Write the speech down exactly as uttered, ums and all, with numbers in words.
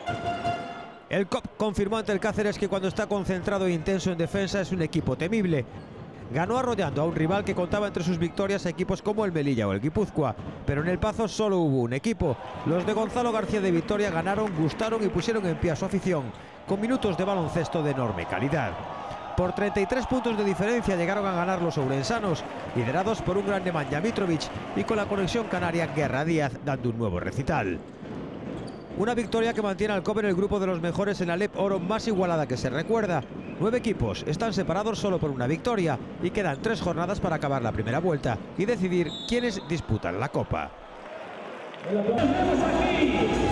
El C O P confirmó ante el Cáceres que cuando está concentrado e intenso en defensa es un equipo temible. Ganó arrollando a un rival que contaba entre sus victorias a equipos como el Melilla o el Guipúzcoa, pero en el Pazo solo hubo un equipo. Los de Gonzalo García de Vitoria ganaron, gustaron y pusieron en pie a su afición, con minutos de baloncesto de enorme calidad. Por treinta y tres puntos de diferencia llegaron a ganar los ourensanos, liderados por un gran Nemanja Mitrovic y con la conexión canaria Guerra Díaz dando un nuevo recital. Una victoria que mantiene al C O P en el grupo de los mejores en la L E P Oro más igualada que se recuerda. Nueve equipos están separados solo por una victoria y quedan tres jornadas para acabar la primera vuelta y decidir quiénes disputan la Copa.